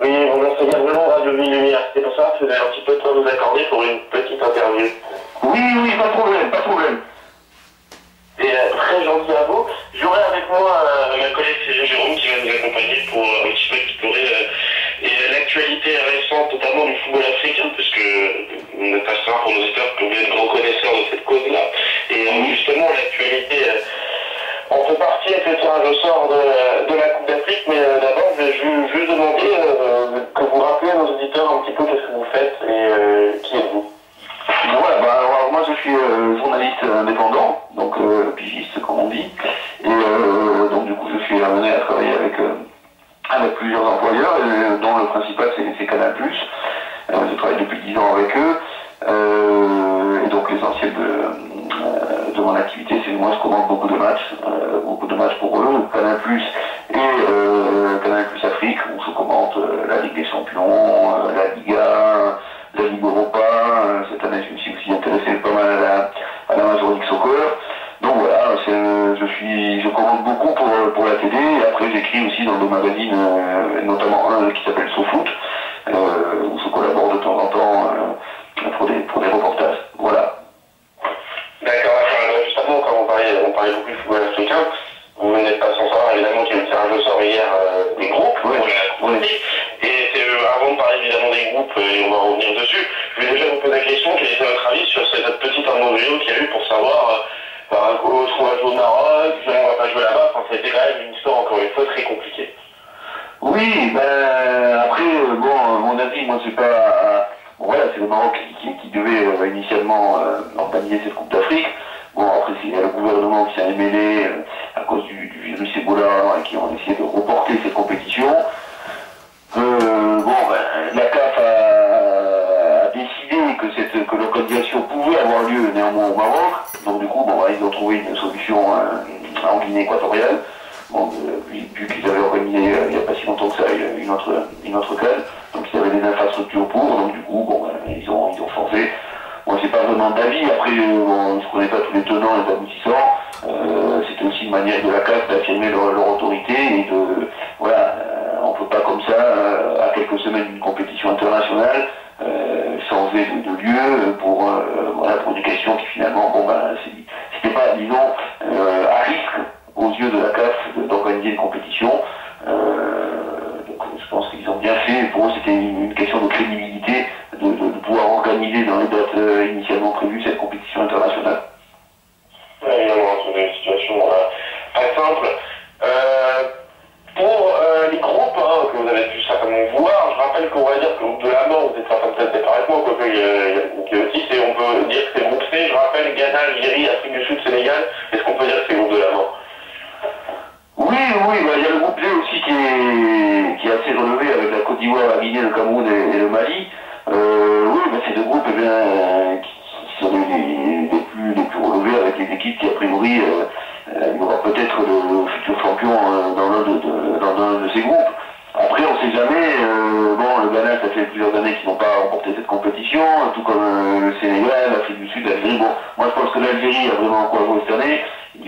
Oui, bonjour, c'est Gabriel, Radio Ville Lumière. C'est pour ça que vous avez un petit peu de temps à nous accorder pour une petite interview. Oui, oui, pas de problème, pas de problème. Et très gentil à vous. J'aurai avec moi ma collègue Jérôme qui va nous accompagner pour un petit peu explorer l'actualité récente, notamment du football africain, puisque on n'est pas sûr pour nos auditeurs que vous êtes grands connaisseurs de cette cause-là. Et justement, l'actualité, on peut partir avec le tirage au sort de la Coupe d'Afrique, mais d'abord, je vais juste demander que vous rappelez à nos auditeurs un petit peu qu'est-ce que vous faites et qui êtes-vous. Voilà, bah, alors, moi je suis journaliste indépendant, donc pigiste comme on dit, et donc du coup je suis amené à travailler avec plusieurs employeurs, dont le principal c'est Canal+. Je travaille depuis 10 ans avec eux, et donc l'essentiel de mon activité c'est que moi je commande beaucoup de matchs pour eux, Canal+, et Canal+ Afrique, où je commente la Ligue des Champions, la Liga, la Ligue Europa. Cette année je me suis aussi intéressé pas mal à la Major League Soccer. Donc voilà, je commande beaucoup pour la télé, et après j'écris aussi dans des magazines, notamment un qui s'appelle SoFoot, où je collabore de temps en temps pour des reportages. Voilà. D'accord, justement, quand on parlait beaucoup du football africain, vous n'êtes pas sans savoir évidemment qu'il y a eu le tirage au sort hier des groupes pour la Coupe d'Afrique. Et avant de parler évidemment des groupes, et on va revenir dessus, je vais déjà vous poser la question, quel était votre avis sur cette petite embryo qu'il y a eu pour savoir est-ce qu'on va jouer au Maroc, on va pas jouer là-bas, enfin, c'était quand même une histoire encore une fois très compliquée. Oui, ben après, bon, mon avis, moi c'est pas... bon voilà, c'est le Maroc qui devait initialement organiser cette Coupe d'Afrique. Bon, après, il y a le gouvernement qui s'est mêlé à cause du virus Ebola et qui ont essayé de reporter cette compétition. Bon, ben, la CAF a décidé que l'organisation pouvait avoir lieu néanmoins au Maroc. Donc du coup, bon, ben, ils ont trouvé une solution en Guinée équatoriale. Bon, vu qu'ils avaient organisé il n'y a pas si longtemps que ça une autre CAN, donc ils avaient des infrastructures pour, donc du coup, bon, ben, ils ont forcé. Moi, c'est pas vraiment d'avis. Après, bon, je connais pas tous les tenants et les aboutissants. C'était aussi une manière de la CAF d'affirmer leur autorité et de, voilà, on peut pas comme ça, à quelques semaines d'une compétition internationale, changer de lieu pour des questions qui finalement, bon ben, c'était pas, disons, à risque aux yeux de la CAF d'organiser une compétition. Donc je pense qu'ils ont bien fait. Pour eux, c'était une question de crédibilité de pouvoir organiser dans les dates initialement prévues cette compétition internationale. Oui, évidemment, c'est une situation pas simple. Pour les groupes que vous avez pu certainement voir, je rappelle qu'on va dire que le groupe de la mort, vous êtes certainement peut-être d'accord avec moi, quoique il y a le groupe qui est aussi, et on peut dire que c'est le groupe C, je rappelle, Ghana, Algérie, Afrique du Sud, Sénégal. Est-ce qu'on peut dire que c'est le groupe de la mort? Oui, bah, il y a le groupe D aussi qui est assez relevé avec la Côte d'Ivoire, la Guinée, le Cameroun et le Mali. Oui, bah, ces deux groupes qui sont les plus relevés avec les équipes qui a priori il y aura peut-être le futur champion dans l'un de ces groupes. Après, on ne sait jamais. Bon, le Ghana, ça fait plusieurs années qu'ils n'ont pas remporté cette compétition, tout comme le Sénégal, l'Afrique du Sud, l'Algérie. Bon, moi je pense que l'Algérie a vraiment quoi jouer cette année.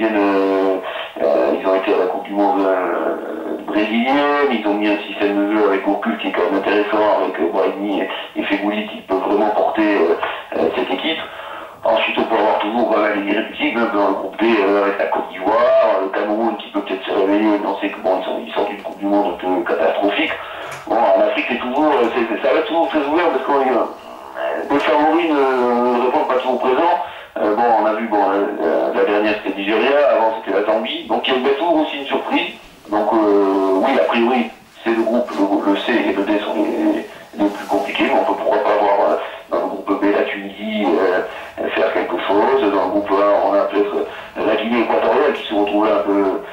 Ils ont été à la Coupe du Monde brésilienne, ils ont mis un système de jeu avec Goku qui est quand même intéressant, avec Brahimi et Fegouli qui peuvent vraiment porter cette équipe. Ensuite, on peut avoir toujours les irréductibles, même dans le groupe D avec la Côte d'Ivoire, le Cameroun qui peut peut-être se réveiller, mais on sait que bon, ils sortent d'une Coupe du Monde un peu catastrophique. Bon, en Afrique, ça va être toujours très ouvert parce que les favoris ne répondent pas toujours présents. Bon, on a vu, bon, la dernière c'était le Nigeria, avant c'était la Zambie, donc il y a toujours aussi une surprise. Donc oui, a priori, c'est le groupe, le C et le D sont les plus compliqués, mais on peut pourquoi pas avoir dans le groupe B la Tunisie faire quelque chose. Dans le groupe A, on a peut-être la Guinée équatoriale qui se retrouve là un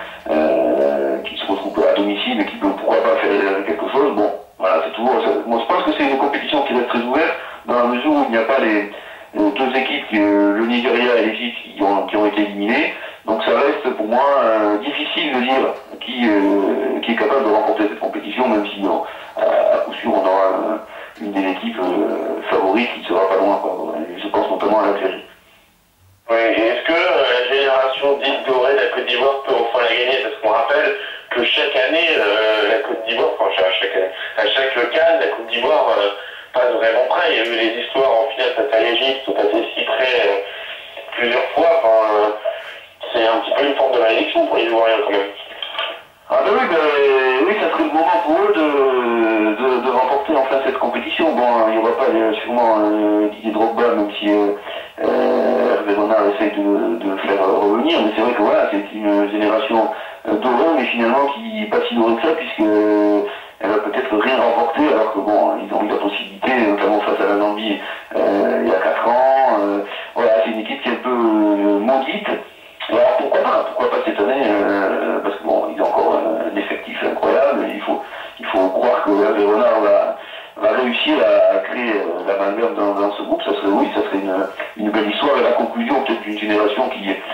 peu, qui se retrouve à domicile et qui peut pourquoi pas faire quelque chose. Bon, voilà, c'est toujours. Moi, je pense que c'est une compétition qui va être très ouverte dans la mesure où il n'y a pas les deux équipes, le Nigeria et l'Égypte, qui ont été éliminées. Donc ça reste pour moi difficile de dire qui est capable de remporter cette compétition, même si à coup sûr on aura une des équipes favorites qui ne sera pas loin, quoi. Je pense notamment à l'Algérie. Oui, et est-ce que la génération dite dorée de la Côte d'Ivoire peut enfin la gagner? Parce qu'on rappelle que chaque année, la Côte d'Ivoire, enfin à chaque CAN, la Côte d'Ivoire passe vraiment près. Il y a eu les histoires en finale face à l'Égypte, qui sont passées si près plusieurs fois. Enfin, c'est un petit peu une forme de malédiction pour les Ivoiriens quand même. Ah ben oui, oui, ça serait le moment pour eux de remporter enfin cette compétition. Bon, il n'y aura pas sûrement Didier Drogba, même si Hervé Renard essaye de le faire revenir, mais c'est vrai que voilà, c'est une génération dorée, mais finalement qui n'est pas si dorée que ça, puisque elle va peut-être rien remporter, alors que bon, ils ont eu la possibilité, notamment face à la Zambie il y a 4 ans. Voilà, c'est une équipe qui est un peu maudite. Alors pourquoi pas cette année, parce que bon, ils ont encore un effectif incroyable, il faut croire que Hervé Renard va réussir à créer l'amalgame dans ce groupe. Ça serait une belle histoire et la conclusion peut-être d'une génération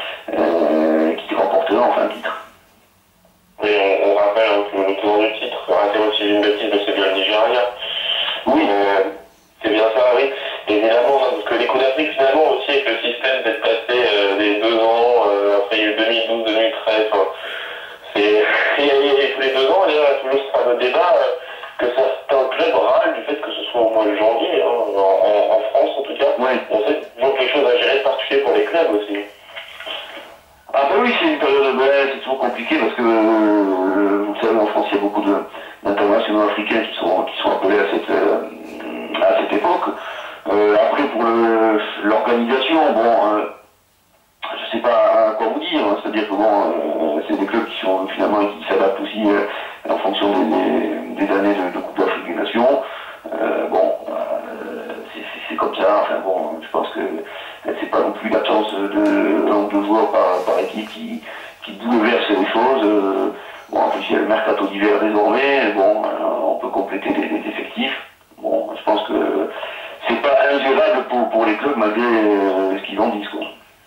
qui remportera enfin un titre. Oui, on rappelle que le tenant du titre raté aussi une bêtise, mais c'est bien le Nigeria. Oui. C'est bien ça, oui. Évidemment, parce que les Coups d'Afrique, finalement, aussi, avec le système d'être passé des 2 ans, après il y a eu 2012, 2013, enfin, c'est tous les 2 ans, et là, toujours ce fameux débat que certains clubs râlent du fait que ce soit au mois de janvier, hein, en France en tout cas. Ouais. On sait toujours quelque chose à gérer de particulier pour les clubs aussi. Ah ben oui, c'est une période, c'est toujours compliqué parce que, vous le savez, en France, il y a beaucoup d'internationaux africains qui sont appelés à cette époque. Après, pour l'organisation, bon, je sais pas quoi vous dire, hein, c'est-à-dire que bon, c'est des clubs qui sont finalement qui s'adaptent aussi en fonction des années de Coupe d'Afrique des Nations. Bon, c'est comme ça, enfin bon, je pense que c'est pas non plus l'absence de joueurs par équipe qui bouleverse les choses. Bon, en plus il y a le mercato d'hiver désormais, bon, on peut compléter les effectifs. Bon, je pense que c'est pas ingérable pour les clubs malgré ce qu'ils en disent, quoi.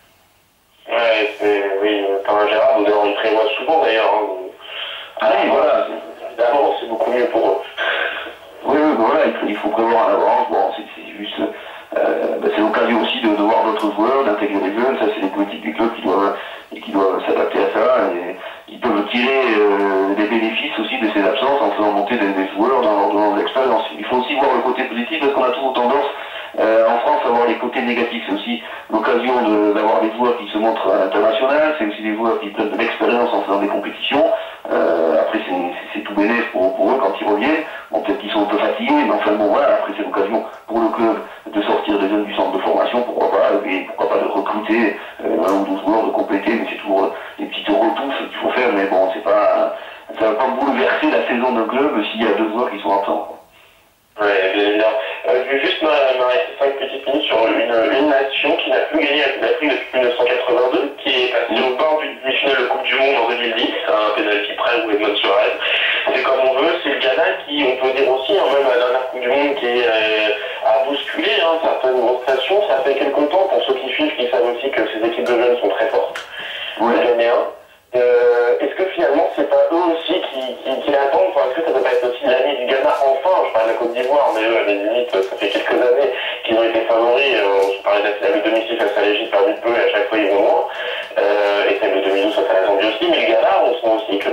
Ouais, oui, pas ingérable, d'ailleurs ils prévoient souvent d'ailleurs. Hein. Ah oui, voilà. Évidemment, c'est beaucoup mieux pour eux. Oui, voilà, il faut prévoir à l'avance. Bon, c'est juste. C'est l'occasion aussi de voir d'autres joueurs, d'intégrer les jeunes. Ça, c'est les politiques des clubs qui doivent s'adapter à ça. Et ils peuvent tirer des bénéfices aussi de ces absences en faisant monter des joueurs dans leur donnant de l'expérience. Il faut aussi voir le côté positif parce qu'on a toujours tendance en France à voir les côtés négatifs. C'est aussi l'occasion d'avoir des joueurs qui se montrent à l'international. C'est aussi des joueurs qui prennent de l'expérience en faisant des compétitions. Après, c'est tout bénéf pour eux quand ils reviennent. Bon, peut-être qu'ils sont un peu fatigués, mais enfin bon, voilà. Après, c'est l'occasion pour le club de sortir des jeunes du centre de formation, pourquoi pas, et pourquoi pas de recruter un ou deux joueurs, de compléter, mais c'est toujours des petites retouches qu'il faut faire, mais bon, ça va pas bouleverser la saison d'un club s'il y a 2 joueurs qui sont absents, quoi. Ouais, bien évidemment. Je vais juste m'arrêter 5 petites minutes sur une nation qui n'a plus gagné la Coupe d'Afrique depuis 1982, qui est passée au bord du demi-finale de Coupe du Monde en 2010, à un pénalty près où Edmond Suarez. C'est comme on veut, c'est le Ghana qui, on peut dire aussi, même à la dernière Coupe du Monde, qui a bousculé certaines grosses nations. Ça fait quelques temps, pour ceux qui suivent, qui savent aussi que ces équipes de jeunes sont très fortes. Ouais. Les Ghanéens. Est-ce que finalement c'est pas eux aussi qui attendent, enfin, est-ce que ça peut pas être aussi l'année du Ghana enfin, je parle de la Côte d'Ivoire, mais eux à la limite ça fait quelques années qu'ils ont été favoris, on parlait de la finale de 2006 face à l'Égypte, perdu de peu et à chaque fois ils vont loin, et celle de 2012 face à la Zambie aussi, mais le Ghana on sent aussi que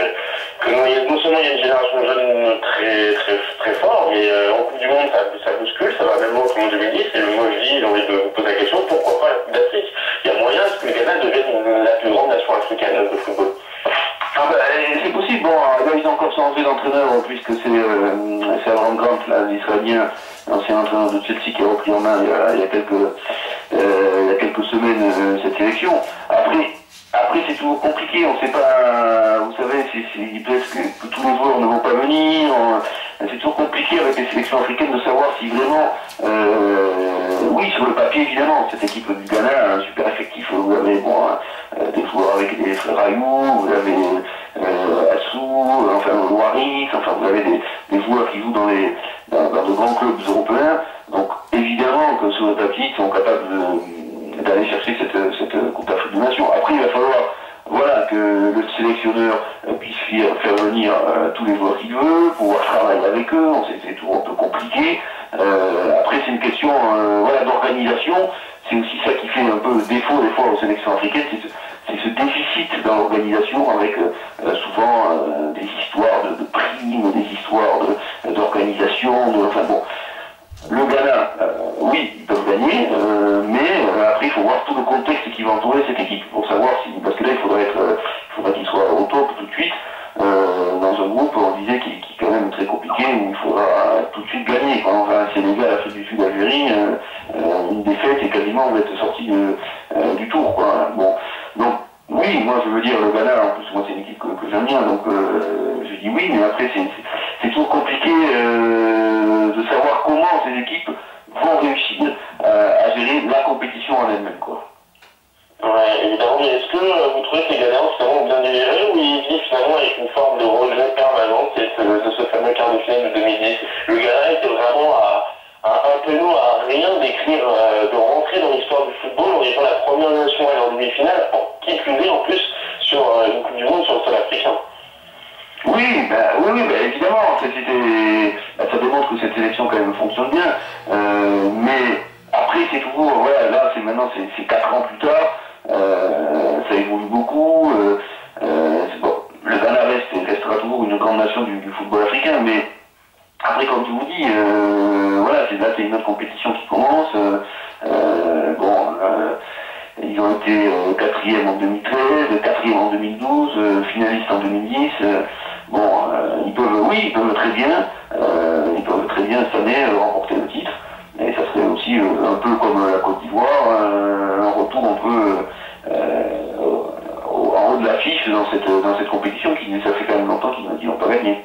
non seulement il y a une génération de jeunes très fort, mais en Coupe du Monde ça bouscule, ça va même loin comme en 2010, et moi je dis, j'ai envie de vous poser la question, pourquoi pas la Coupe d'Afrique? Il y a moyen que le Ghana devienne la plus grande nation africaine de football. Ah ben, c'est possible, bon, là ils ont encore changé d'entraîneur puisque c'est Abraham Grant, l'Israélien, l'ancien entraîneur de Chelsea qui a repris en main il y a quelques semaines cette sélection. Après c'est toujours compliqué, on ne sait pas, vous savez, il peut être que tous les joueurs ne vont pas venir, c'est toujours compliqué avec les sélections africaines de savoir si vraiment, oui sur le papier évidemment, cette équipe du Ghana a un super effectif, vous avez des joueurs avec des frères Ayou, vous avez Assou, enfin Waris, enfin vous avez des joueurs qui jouent dans de grands clubs européens, donc évidemment que sur le papier ils sont capables d'aller chercher cette Coupe d'Afrique des Nations. Après il va falloir que le sélectionneur puisse faire venir tous les joueurs qu'il veut, pouvoir travailler avec eux, c'est toujours un peu compliqué. Après c'est une question d'organisation, c'est aussi ça qui fait un peu le défaut des fois aux sélections africaines, ce déficit dans l'organisation avec souvent des histoires de primes, des histoires d'organisation, enfin bon. Le Ghana, oui, ils peuvent gagner, mais après il faut voir tout le contexte qui va entourer cette équipe pour savoir si, parce que là il faudrait qu'il soit au top tout de suite, dans un groupe on disait qui est quand même très compliqué où il faudra tout de suite gagner. Quoi. Enfin, Sénégal, Afrique du Sud, Algérie, une défaite et quasiment on va être sorti du tour. Quoi. Bon, donc oui, moi je veux dire le Ghana, en plus moi c'est une équipe que j'aime bien, donc je dis oui, mais après c'est toujours compliqué de savoir comment ces équipes vont réussir à gérer la compétition en elle-même, quoi. Ouais, évidemment, mais est-ce que vous trouvez que les Ghanéens finalement ont bien digéré ou ils vivent finalement avec une forme de rejet permanent de ce fameux quart de finale de 2010? Le Ghana était vraiment à un peu à rien d'écrire, de rentrer dans l'histoire du football en étant la première nation à aller en demi-finale, qui plus est en plus sur une Coupe du Monde sur le sol africain. Oui, évidemment, ça démontre que cette sélection quand même fonctionne bien, mais après c'est toujours, voilà, là maintenant c'est 4 ans plus tard, ça évolue beaucoup, bon, le Ghana restera toujours une grande nation du football africain, mais après comme je vous dis, voilà, c'est une autre compétition qui commence, ils ont été 4e en 2013, 4e en 2012, finalistes en 2010. Ils peuvent très bien cette année remporter le titre. Et ça serait aussi un peu comme la Côte d'Ivoire, un retour un peu en haut de l'affiche dans cette compétition ça fait quand même longtemps qu'ils n'ont pas gagné.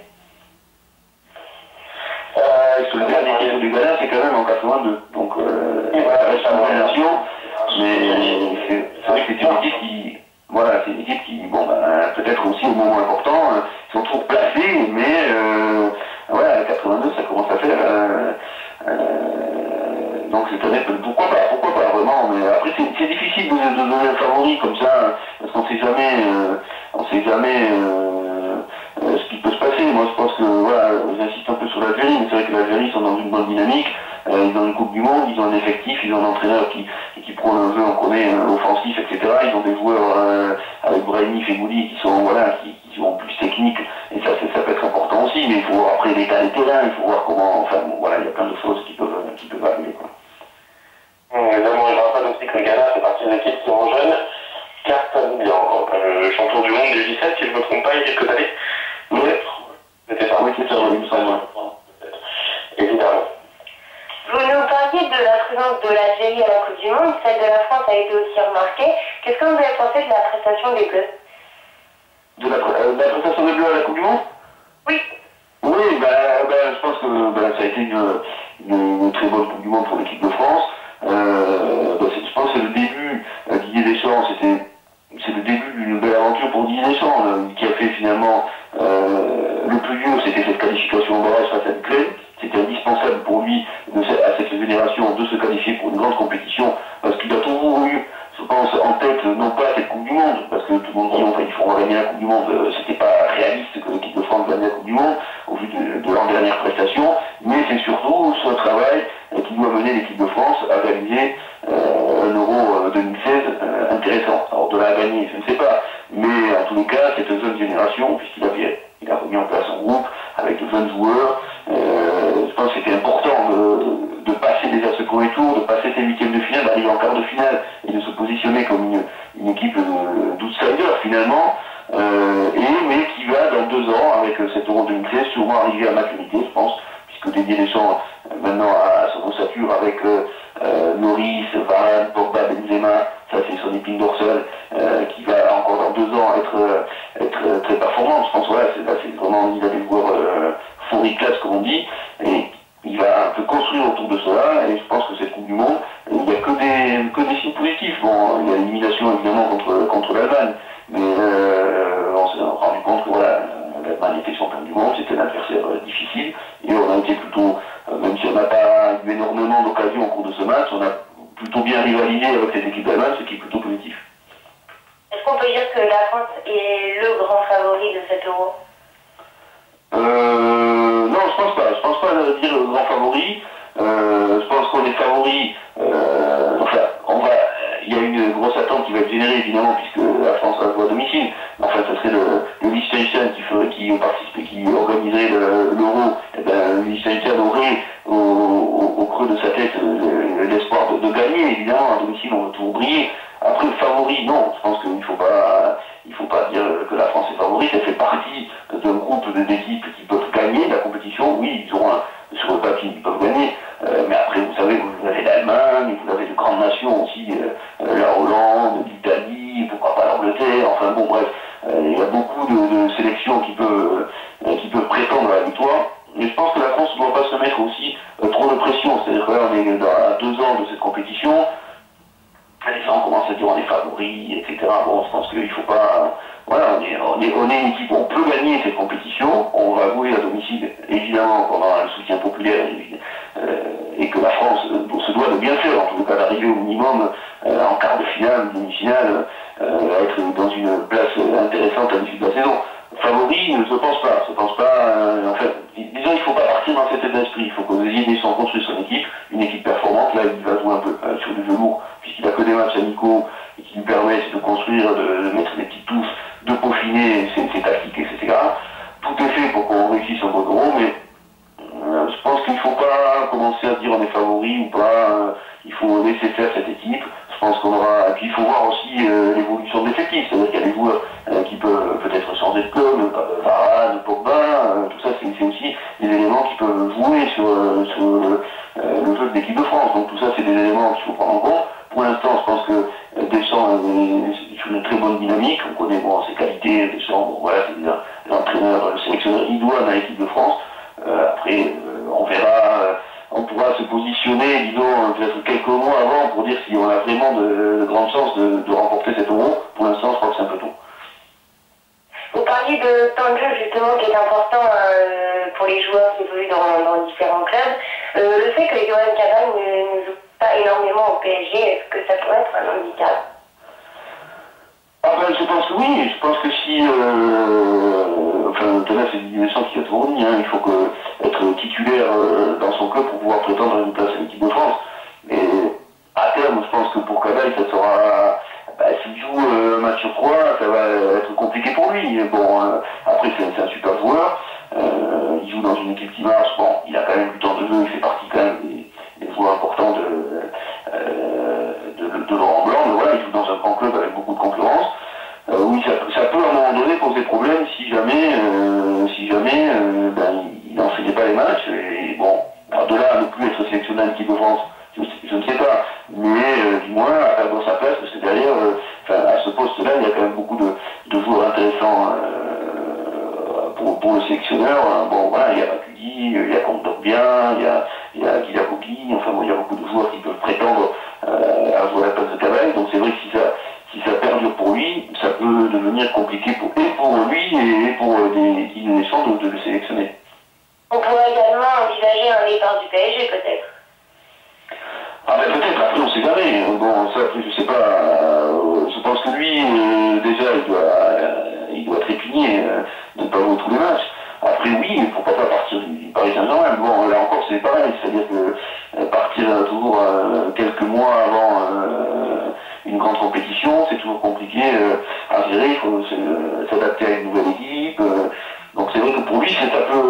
Le dernier titre du Ghana, c'est quand même en 82. Donc, ça reste une nation. Mais c'est vrai que c'est une équipe qui, voilà, c'est une équipe qui, peut-être aussi au moment important, sont trop placés, mais voilà, 82, ça commence à faire. Donc cette année, pourquoi pas vraiment, mais après c'est difficile de donner un favori comme ça, parce qu'on sait jamais ce qui peut se passer. Moi je pense que, voilà, j'insiste un peu sur l'Algérie, mais c'est vrai que l'Algérie sont dans une bonne dynamique, ils ont une Coupe du Monde, ils ont un effectif, ils ont un entraîneur qui prône un jeu, on connaît, offensif, etc. Ils ont des joueurs avec Brahimi, Fegouli qui sont plus techniques, et ça peut être important aussi, mais il faut voir après l'état des terrains, il faut voir comment, enfin bon, voilà, il y a plein de choses qui peuvent arriver, quoi. Évidemment, il ne pas aussi que le Ghana fait partie des équipes qui en jeunes cartonnent bien. Le champion du monde du 17, si je ne me trompe pas, il y a quelques années. C'était ça. Oui, c'est ça, il me semble. Évidemment. Vous nous parliez de la présence de l'Algérie à la Coupe du Monde, celle de la France a été aussi remarquée. Qu'est-ce que vous avez pensé de la prestation des Bleus? De la prestation des Bleus à la Coupe du Monde? Oui. Oui, je pense que ça a été une très bonne Coupe du Monde pour l'équipe de France. Je pense que c'est le début, Didier Deschamps, c'est le début d'une belle aventure pour Didier Deschamps, qui a fait finalement le plus dur, c'était cette qualification en barrage face à l'Ukraine. C'était indispensable pour lui, à cette génération, de se qualifier pour une grande compétition, parce qu'il a toujours eu, je pense, en tête, non pas cette Coupe du Monde, parce que tout le monde dit, enfin, il faudra gagner la Coupe du Monde, c'était pas réaliste que l'équipe de France gagne la Coupe du Monde, au vu de leur dernière prestation, mais c'est surtout ce travail qui doit mener l'équipe de France à réaliser un Euro 2016 intéressant. Alors de là à gagner, je ne sais pas, mais en tous les cas, cette jeune génération, puisqu'il a remis en place un groupe avec de jeunes joueurs, je pense que c'était important de passer déjà ce premier tour, de passer ces huitièmes de finale, d'arriver en quart de finale et de se positionner comme une équipe d'outsiders finalement, mais qui va dans 2 ans, avec cet Euro 2016, sûrement arriver à maturité, je pense, puisque Didier Deschamps maintenant a son ossature avec Loris, Varane, Pogba, Benzema, ça c'est son épine dorsale, qui va encore dans 2 ans être très performante. Je pense voilà, c'est vraiment, il a des joueurs fourri classe comme on dit, et il va un peu construire autour de cela, et je pense que cette Coupe du Monde, il n'y a que des signes positifs. Bon, il y a l'élimination évidemment contre l'Allemagne, mais on s'est rendu compte que voilà, l'Allemagne était champion du monde, c'était un adversaire difficile, et on a été plutôt, même si on n'a pas eu énormément d'occasions au cours de ce match, on a plutôt bien rivalisé avec cette équipe d'Allemagne, ce qui est plutôt positif. Est-ce qu'on peut dire que la France est le grand favori de cet Euro? Non, je pense pas. Je pense pas dire le grand favori. Je pense qu'on est favori. Il y a une grosse attente qui va être générée évidemment, puisque Saint-Etienne aurait au creux de sa tête l'espoir de gagner. Évidemment, à domicile, on veut toujours briller. Après, favori, non. Je pense qu'il ne faut pas dire que la France est favorite. Elle fait partie d'un groupe d'équipes qui peuvent gagner la compétition. Oui, ils auront sur le papier, ils peuvent gagner. Mais après, vous savez, vous avez l'Allemagne, vous avez de grandes nations aussi, la Hollande, l'Italie, pourquoi pas l'Angleterre. Enfin bon, bref, il y a beaucoup de sélections qui peuvent prétendre à la victoire. Mais je pense que la France ne doit pas se mettre aussi trop de pression. C'est-à-dire que là, on est à 2 ans de cette compétition. Les gens commencent à dire on est favoris, etc. Bon, je pense qu'il ne faut pas... Voilà, on est une équipe, on peut gagner cette compétition, on va jouer à domicile, évidemment, qu'on aura un soutien populaire, et que la France se doit de bien faire, en tout cas d'arriver au minimum en quart de finale, demi-finale, être dans une place intéressante à l'issue de la saison. Favori, je ne pense pas, en fait, disons, il ne faut pas partir dans cet état d'esprit, il faut que Deschamps construise son équipe, une équipe performante, là il va jouer un peu sur du velours, puisqu'il n'a que des matchs amicaux, et qui lui permettent de construire, de mettre des petites touches, de peaufiner ses tactiques, etc. Tout est fait pour qu'on réussisse en bon euro, mais je pense qu'il ne faut pas commencer à dire on est favori ou pas, il faut laisser faire cette équipe. Je pense qu'on aura. Et puis il faut voir aussi l'évolution de l'effectif, c'est-à-dire qu'il y a des joueurs qui peuvent peut-être changer de club, Varane, Pogba, tout ça c'est aussi des éléments qui peuvent jouer sur le jeu de l'équipe de France. Donc tout ça c'est des éléments qu'il faut prendre en compte. Pour l'instant, je pense que Deschamps est sur une très bonne dynamique. On connaît ses qualités, Deschamps, bon, voilà, c'est l'entraîneur, le sélectionneur idoine à l'équipe de France. Après, on verra, on pourra se positionner, disons, peut-être quelques mois avant pour dire si on a vraiment de grandes chances de remporter cet euro. Pour l'instant, je crois que c'est un peu tôt. Vous parliez de temps de jeu justement qui est important pour les joueurs qui évoluent dans différents clubs. Le fait que Johan Cavani ne joue pas énormément au PSG, est-ce que ça pourrait être un handicap? Ah ben, je pense que oui, je pense que si... enfin, là, c'est Deschamps qui a tourné, hein, il faut être titulaire dans son club pour pouvoir prétendre à une place à l'équipe de France. Mais à terme, je pense que pour Cavani, ça sera... s'il joue un match sur 3, ça va être compliqué pour lui. Bon, après, c'est un super joueur. Il joue dans une équipe qui marche. Bon, il a quand même du temps de jeu, il fait partie quand même des joueurs importants de Laurent Blanc. Mais voilà, il joue dans un grand club avec beaucoup de concurrence. Oui, ça peut à un moment donné poser problème si jamais il n'enseignait pas les matchs. Et bon, de là à ne plus être sélectionné à l'équipe de France, je ne sais pas. Mais du moins, à perdre sa place, parce que derrière, à ce poste-là, il y a quand même beaucoup de joueurs intéressants pour le sélectionneur. Bon, voilà, il y a Matuidi, il y a Kondogbia, il y a Guilherme, enfin bon, il y a beaucoup de joueurs qui peuvent prétendre à jouer à la place de Cavani. Donc c'est vrai que si ça perdure pour lui, ça peut devenir compliqué pour lui et pour Didier Deschamps de le sélectionner. On pourrait également envisager un départ du PSG peut-être. Ah ben peut-être, après on sait jamais. Bon, ça après je sais pas. Je pense que lui, déjà, il doit trépigner de ne pas jouer tous les matchs. Après oui, mais pourquoi pas partir du Paris Saint-Germain. Bon, là encore c'est pareil, c'est-à-dire que partir toujours quelques mois avant une grande compétition, c'est toujours compliqué à gérer, il faut s'adapter à une nouvelle équipe. Donc c'est vrai que pour lui, ça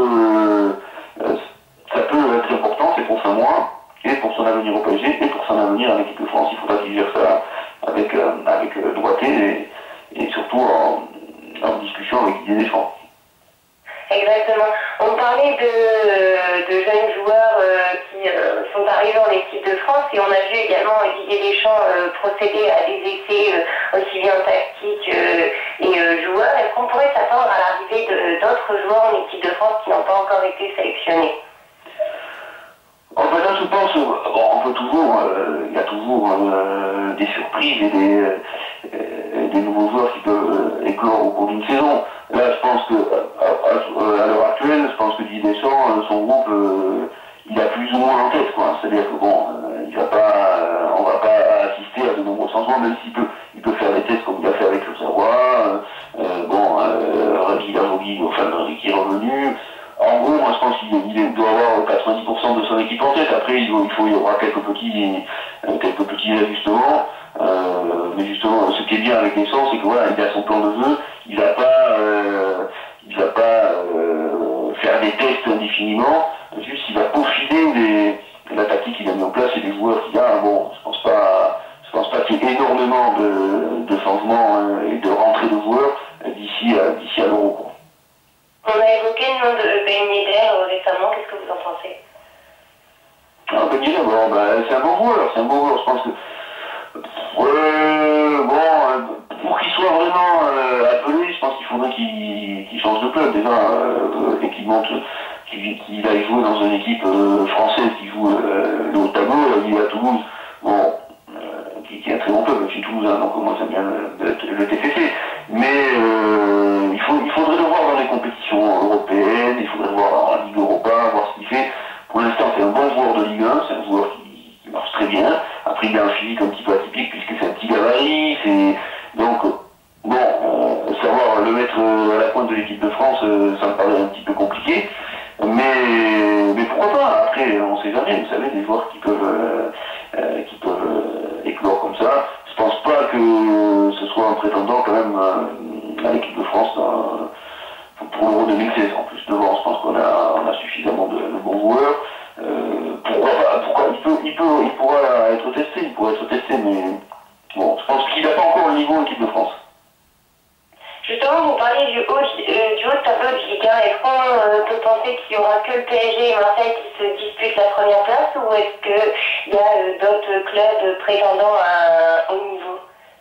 peut être important ces prochains mois, et pour son avenir au PSG, et pour son avenir à l'équipe de France. Il faudra qu'il gère ça avec droité et surtout en discussion avec Didier Deschamps. Exactement. On parlait de jeunes joueurs qui sont arrivés en équipe de France et on a vu également Didier Deschamps procéder à des essais aussi bien tactiques et joueurs. Est-ce qu'on pourrait s'attendre à l'arrivée d'autres joueurs en équipe de France qui n'ont pas encore été sélectionnés? Enfin, là, je pense, on peut toujours, il y a toujours des surprises et des nouveaux joueurs qui peuvent éclore au cours d'une saison. Là, je pense que, à l'heure actuelle, je pense que Didier Deschamps, son groupe, il a plus ou moins en tête, quoi. C'est-à-dire que bon, on va pas assister à de nombreux changements, même il peut faire des tests comme il a fait avec le Savoie, Guilherme, enfin, qui est revenu. En gros, moi je pense qu'il doit avoir 90% de son équipe en tête. Après, il y aura quelques petits ajustements. Mais justement, ce qui est bien avec Deschamps, c'est que voilà, il a son plan de jeu. Il va pas faire des tests indéfiniment. Juste, il va peaufiner la tactique qu'il a mis en place et les joueurs qu'il a. Bon, je pense pas qu'il y ait énormément de changements et de rentrée de joueurs d'ici à l'Euro. On a évoqué le nom de Ben Yedder récemment, qu'est-ce que vous en pensez? Ben Yedder, c'est un bon joueur, je pense que pour qu'il soit vraiment appelé, je pense qu'il faudrait qu'il change de club déjà et qu'il monte, qu'il aille jouer dans une équipe française qui joue le haut tableau. Il est à Toulouse, qui est un très bon club, je suis toulousain, donc moi j'aime bien le TFC. Mais il faudrait le voir dans les compétitions européennes, il faudrait le voir en Ligue Europa, voir ce qu'il fait. Pour l'instant, c'est un bon joueur de Ligue 1, c'est un joueur qui marche très bien. Après, il a un physique un petit peu atypique puisque c'est un petit gabarit. Donc, savoir le mettre à la pointe de l'équipe de France, ça me paraît un petit peu compliqué. Mais pourquoi pas? Après, on ne sait jamais. Vous savez, des joueurs qui peuvent éclore comme ça. Je pense pas que ce soit un prétendant quand même à l'équipe de France pour l'Euro 2016. En plus, devant, je pense qu'on a suffisamment de bons joueurs. Pourquoi il pourra être testé, mais bon, je pense qu'il n'a pas encore le niveau équipe de France. Justement, vous parliez du haut de tableau de Ligue 1. Est-ce qu'on peut penser qu'il n'y aura que le PSG et Marseille qui se disputent la première place, ou est-ce qu'il y a d'autres clubs prétendant à un haut niveau?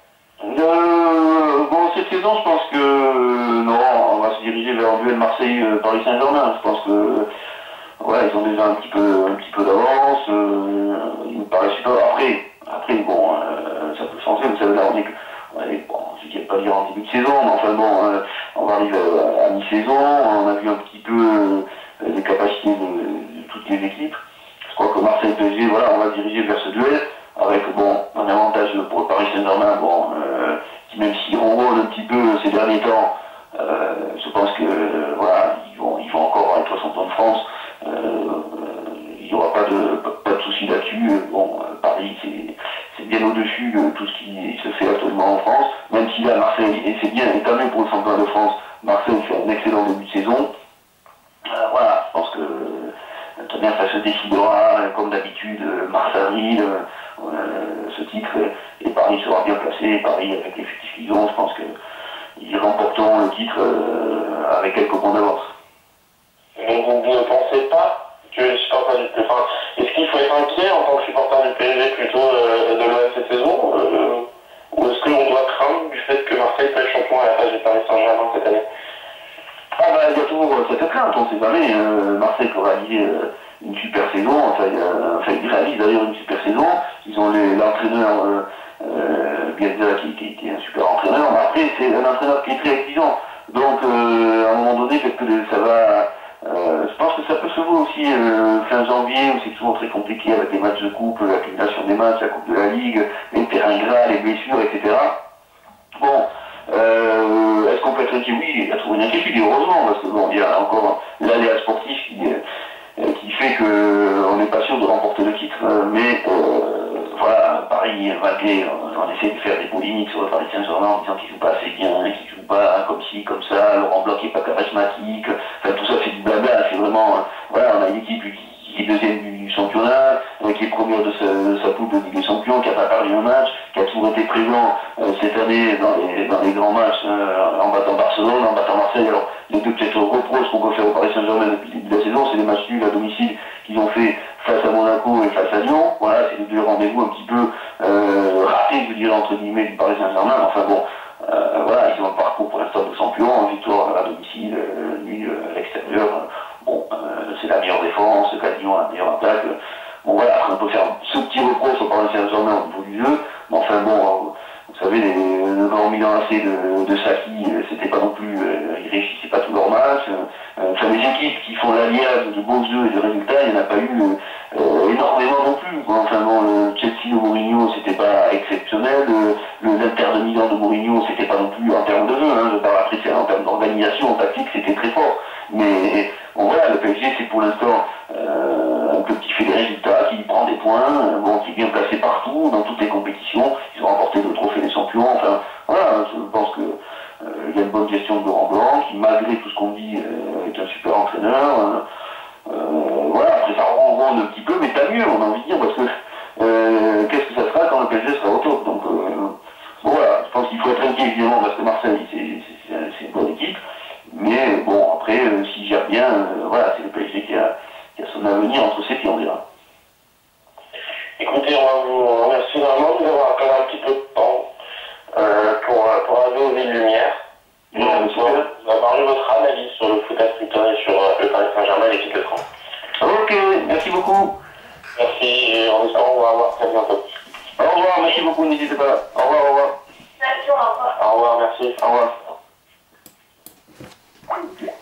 Cette saison, je pense que non, on va se diriger vers un duel Marseille-Paris Saint-Germain. Je pense que ils ont déjà un petit peu d'avance. Il me paraît super. Après, ça peut changer. Vous savez, là, je ne vais pas dire en début de saison, mais enfin bon, on va arriver à mi-saison. On a vu un petit peu les capacités de toutes les équipes. Je crois que Marseille-PSG, on va diriger vers ce duel avec un avantage pour le Paris Saint-Germain, qui même s'ils ronronnent un petit peu ces derniers temps, je pense que ils vont encore être champions de France. Il n'y aura pas de souci là-dessus. Paris, c'est bien au-dessus de tout ce qui se fait actuellement en France, même si là, Marseille, et c'est bien, et tant mieux pour le championnat de France, Marseille fait un excellent début de saison. Je pense que très bien, ça se décidera, comme d'habitude, mars-avril, ce titre, et Paris sera bien placé. Paris, avec l'effectif qu'ils ont, je pense qu'ils remporteront le titre avec quelques points d'avance. Donc vous ne pensez pas que les supporters du PSG, est-ce qu'il faut être inquiet en tant que supporter du PSG plutôt de l'OM cette saison, ou est-ce qu'on doit craindre du fait que Marseille peut être champion à la place du Paris Saint-Germain cette année? Il y a toujours cette crainte, on ne sait jamais. Marseille peut réaliser une super saison, ils réalisent d'ailleurs une super saison. Ils ont l'entraîneur Bielsa qui était un super entraîneur, mais après c'est un entraîneur qui est très exigeant. Donc à un moment donné, peut-être que ça va. Je pense que ça peut se voir aussi fin janvier, où c'est toujours très compliqué avec les matchs de coupe, l'accumulation des matchs, la coupe de la Ligue, les terrains gras, les blessures, etc. Est-ce qu'on peut être inquiet? Oui, il y a toujours une inquiétude, et heureusement, parce que il y a encore l'aléa sportif qui fait qu'on n'est pas sûr de remporter le titre, mais Paris, malgré, on essaie de faire des polémiques sur le Paris Saint-Germain en disant qu'ils ne jouent pas assez bien, qu'ils ne jouent pas comme ci, comme ça, Laurent Blanc n'est pas charismatique, tout ça c'est du blabla, c'est vraiment, on a une équipe qui est deuxième du championnat, qui est première de sa poule de Ligue des Champions, qui n'a pas perdu un match, qui a toujours été présent cette année dans les grands matchs, en battant Barcelone, en battant Marseille. Alors, les deux peut-être reproches qu'on peut faire au Paris Saint-Germain depuis le début de la saison, c'est les matchs nuls à domicile qu'ils ont fait face à Monaco et face à Lyon. Voilà, c'est les deux rendez-vous un petit peu ratés, je veux dire, entre guillemets, du Paris Saint-Germain. Enfin bon, ils ont un parcours pour l'instant de champion, victoire à domicile, nul à l'extérieur. C'est la meilleure défense, Lyon a la meilleure attaque. Après on peut faire ce petit reproche au Paris Saint-Germain au niveau du jeu, mais enfin vous savez, le grand Milan AC de Saki, c'était pas non plus, ils réussissaient pas tous leurs matchs. Les équipes qui font l'alliage de beaux jeux et de résultats, il n'y en a pas eu énormément non plus. Le Chelsea de Mourinho, c'était pas exceptionnel. L'Inter de Milan de Mourinho, c'était pas non plus en termes de jeu. Je parle après, c'est en termes d'organisation, en tactique, c'était très fort. Mais le PSG, c'est pour l'instant un club qui fait des résultats, qui prend des points, qui est bien placé partout, dans toutes les compétitions. Ils ont remporté le trophée des champions. Je pense que il y a une bonne gestion de Laurent Blanc, qui malgré tout ce qu'on dit est un super entraîneur. mieux, on a envie de dire, parce que qu'est-ce que ça sera quand le PSG sera au top. Donc bon, voilà, je pense qu'il faut être inquiet évidemment parce que Marseille c'est une bonne équipe, mais bon après s'il gère bien, voilà, c'est le PSG qui a son avenir entre ses pieds, on dira. Écoutez, on va vous remercier vraiment de nous avoir accordé un petit peu de temps pour aller aux Villes-Lumière. Et d'avoir eu votre analyse sur le foot africain et sur le Paris Saint-Germain et l'équipe de France. Ok, merci beaucoup. Merci et en espérant vous revoir très bientôt. Au revoir, merci beaucoup, n'hésitez pas. Au revoir, au revoir. Au revoir. Au revoir, merci. Au revoir.